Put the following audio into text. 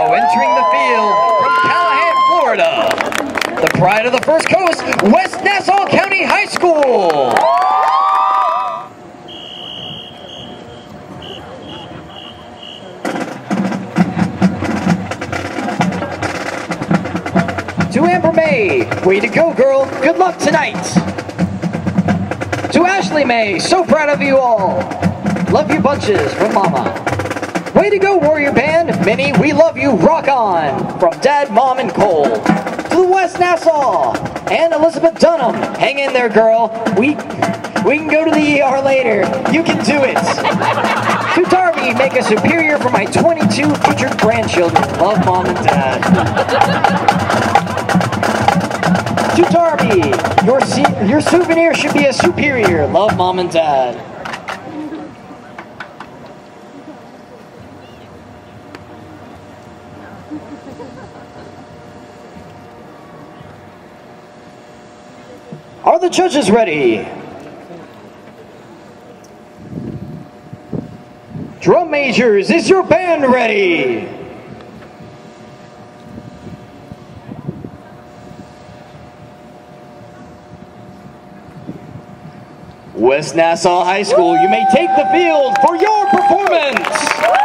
Now entering the field from Callahan, Florida, the pride of the First Coast, West Nassau County High School. To Amber May, way to go, girl. Good luck tonight. To Ashley May, so proud of you all. Love you bunches from Mama. Way to go, Warrior Band. Minnie, we love you. Rock on. From Dad, Mom, and Cole. To the West Nassau and Elizabeth Dunham. Hang in there, girl. We can go to the ER later. You can do it. To Darby, make a superior for my 22 future grandchildren. Love, Mom and Dad. To Darby, your souvenir should be a superior. Love, Mom and Dad. Are the judges ready? Drum majors, is your band ready? West Nassau High School, you may take the field for your performance.